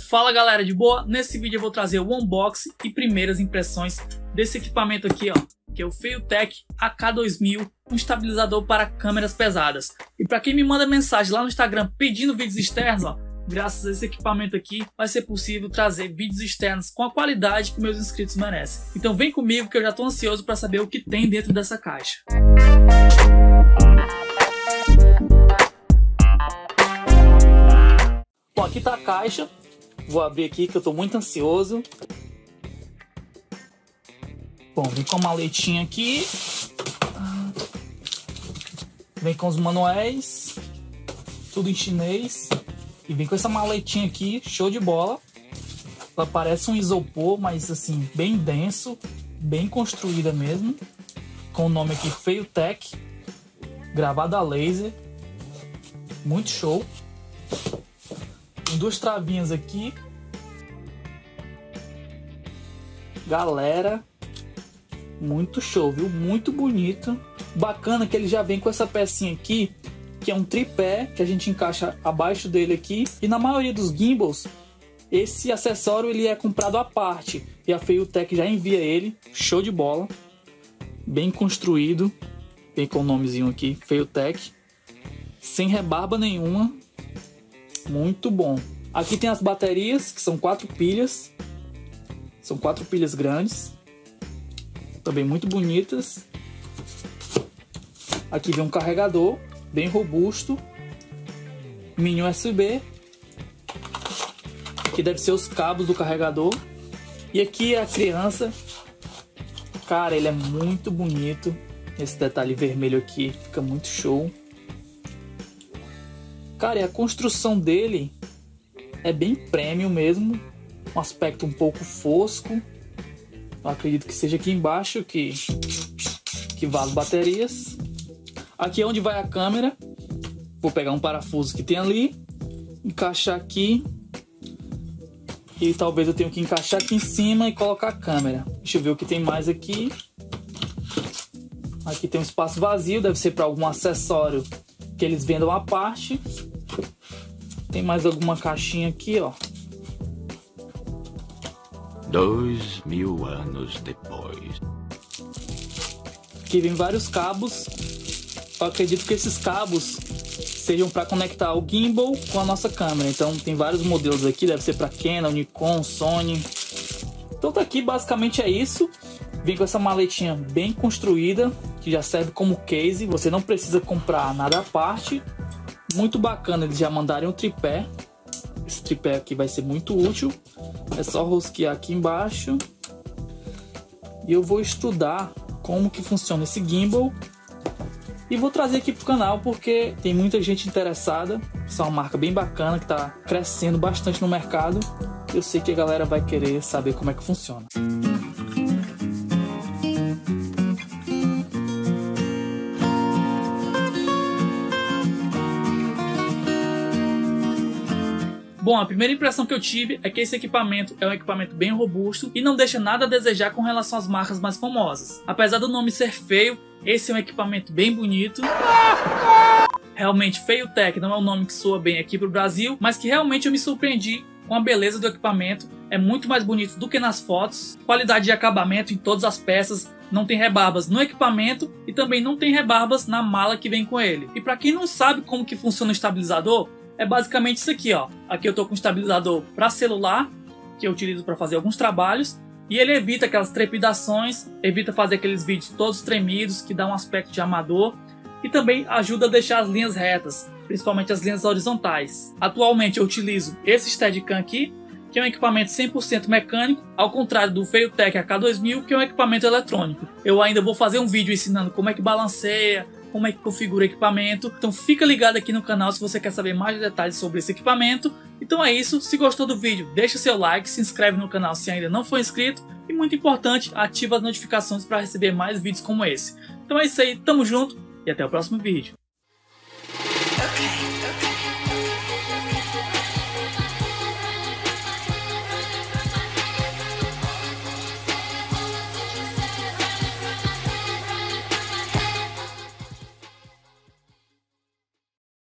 Fala galera, de boa? Nesse vídeo eu vou trazer o unboxing e primeiras impressões desse equipamento aqui, ó, que é o Feiltech AK2000, um estabilizador para câmeras pesadas. E para quem me manda mensagem lá no Instagram pedindo vídeos externos, ó, graças a esse equipamento aqui vai ser possível trazer vídeos externos com a qualidade que meus inscritos merecem. Então vem comigo que eu já estou ansioso para saber o que tem dentro dessa caixa. Bom, aqui tá a caixa. Vou abrir aqui que eu tô muito ansioso. Bom, vem com a maletinha aqui. Vem com os manuais. Tudo em chinês. E vem com essa maletinha aqui, show de bola. Ela parece um isopor, mas assim, bem denso. Bem construída mesmo. Com o nome aqui, Feiltech. Gravado a laser. Muito show. Tem duas travinhas aqui. Galera, muito show, viu? Muito bonito. Bacana que ele já vem com essa pecinha aqui, que é um tripé que a gente encaixa abaixo dele aqui. E na maioria dos gimbals, esse acessório ele é comprado à parte. E a Feiltech já envia ele. Show de bola. Bem construído. Vem com o nomezinho aqui, Feiltech. Sem rebarba nenhuma. Muito bom. Aqui tem as baterias, que são 4 pilhas. São 4 pilhas grandes. Também muito bonitas. Aqui vem um carregador, bem robusto. Mini USB. Que deve ser os cabos do carregador. E aqui é a criança. Cara, ele é muito bonito. Esse detalhe vermelho aqui fica muito show. Cara, e a construção dele é bem premium mesmo. Um aspecto um pouco fosco. Eu acredito que seja aqui embaixo que vá as baterias. Aqui é onde vai a câmera. Vou pegar um parafuso que tem ali. Encaixar aqui. E talvez eu tenha que encaixar aqui em cima e colocar a câmera. Deixa eu ver o que tem mais aqui. Aqui tem um espaço vazio. Deve ser para algum acessório que eles vendam à parte. Tem mais alguma caixinha aqui, ó. 2000 anos depois. Aqui vem vários cabos. Eu acredito que esses cabos sejam para conectar o gimbal com a nossa câmera. Então tem vários modelos aqui. Deve ser para Canon, Nikon, Sony. Então tá aqui, basicamente é isso. Vem com essa maletinha bem construída, que já serve como case. Você não precisa comprar nada à parte. Muito bacana eles já mandarem um tripé. Esse tripé aqui vai ser muito útil. É só rosquear aqui embaixo. E eu vou estudar como que funciona esse gimbal. E vou trazer aqui pro canal porque tem muita gente interessada. Essa é uma marca bem bacana que está crescendo bastante no mercado. Eu sei que a galera vai querer saber como é que funciona. Bom, a primeira impressão que eu tive é que esse equipamento é um equipamento bem robusto e não deixa nada a desejar com relação às marcas mais famosas. Apesar do nome ser feio, esse é um equipamento bem bonito. Realmente, Feiltech não é um nome que soa bem aqui pro Brasil, mas que realmente eu me surpreendi com a beleza do equipamento. É muito mais bonito do que nas fotos. Qualidade de acabamento em todas as peças. Não tem rebarbas no equipamento e também não tem rebarbas na mala que vem com ele. E para quem não sabe como que funciona o estabilizador, é basicamente isso aqui, ó. Aqui eu tô com um estabilizador para celular, que eu utilizo para fazer alguns trabalhos. E ele evita aquelas trepidações, evita fazer aqueles vídeos todos tremidos, que dá um aspecto de amador. E também ajuda a deixar as linhas retas, principalmente as linhas horizontais. Atualmente eu utilizo esse Steadicam aqui, que é um equipamento 100% mecânico, ao contrário do Feiltech AK2000, que é um equipamento eletrônico. Eu ainda vou fazer um vídeo ensinando como é que balanceia, como é que configura o equipamento. Então fica ligado aqui no canal se você quer saber mais detalhes sobre esse equipamento. Então é isso, se gostou do vídeo, deixa seu like, se inscreve no canal se ainda não for inscrito. E muito importante, ativa as notificações para receber mais vídeos como esse. Então é isso aí, tamo junto e até o próximo vídeo.